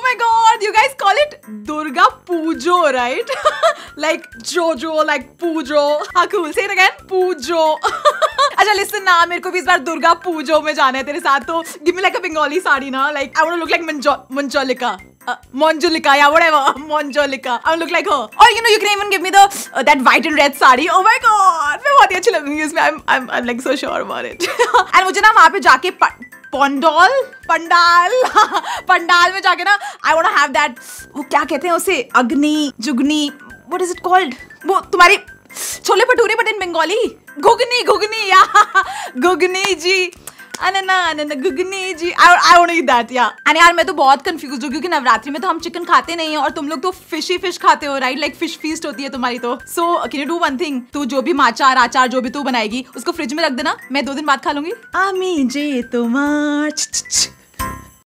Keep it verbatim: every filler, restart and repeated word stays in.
my god, you guys call it Durga Pujo, right? Like Jojo, like Pujo. हाँ cool, say it again, Pujo. अच्छा listen ना, मेरे को भी इस बार दुर्गा पूजो में जाना है तेरे साथ, तो give me like a Bengali sari ना, like I want to look like Manjo Manjolika. Uh, Monjolika, yeah, whatever, Monjolika. I want to look like her. Or you know, you can even give me the uh, that white and red sari. Oh my god, मैं बहुत ही अच्छी लगूंगी इसमें. I'm I'm I'm like so sure about it. And मुझे ना वहाँ पे जाके पंडाल पंडाल पंडाल में जाके ना I want to have that, वो क्या कहते हैं उसे, अग्नि जुगनी, what is it called, वो तुम्हारी छोले भटूरे बट इन बंगाली, घुगनी घुगनी या घुगनी जी, अनना अनना घुगनी जी, I I want to eat that, yeah. And यार मैं तो बहुत कंफ्यूज हूँ क्योंकि नवरात्रि में तो हम चिकन खाते नहीं हैं और तुम लोग तो फिश ही फिश खाते हो, राइट? लाइक फिश फीस्ट होती है तुम्हारी तो. So can you do one thing, तू जो भी माचार आचार जो भी तू बनाएगी उसको फ्रिज में रख देना, मैं दो दिन बाद खा लूंगी. आमी जे तुम्हार